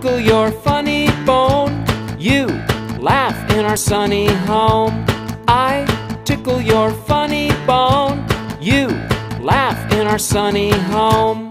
tickle your funny bone. You laugh in our sunny home. I tickle your funny bone. You laugh in our sunny home.